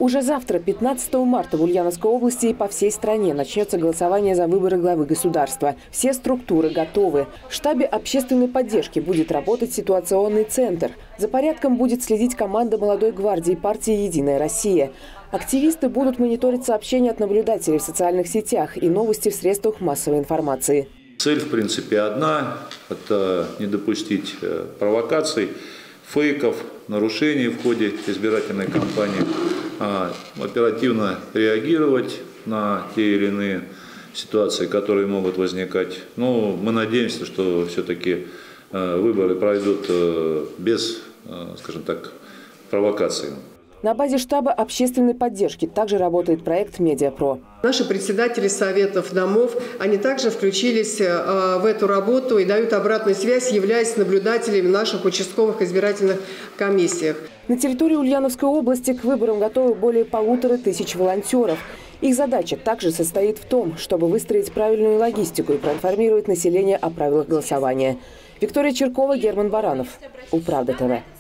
Уже завтра, 15 марта, в Ульяновской области и по всей стране начнется голосование за выборы главы государства. Все структуры готовы. В штабе общественной поддержки будет работать ситуационный центр. За порядком будет следить команда молодой гвардии партии «Единая Россия». Активисты будут мониторить сообщения от наблюдателей в социальных сетях и новости в средствах массовой информации. Цель, в принципе, одна – это не допустить провокаций, фейков, нарушений в ходе избирательной кампании, оперативно реагировать на те или иные ситуации, которые могут возникать. Но мы надеемся, что все-таки выборы пройдут без, скажем так, провокаций. На базе штаба общественной поддержки также работает проект «Медиапро». Наши председатели советов домов, они также включились в эту работу и дают обратную связь, являясь наблюдателями в наших участковых избирательных комиссиях. На территории Ульяновской области к выборам готовы более 1500 волонтеров. Их задача также состоит в том, чтобы выстроить правильную логистику и проинформировать население о правилах голосования. Виктория Черкова, Герман Баранов. Управда ТВ.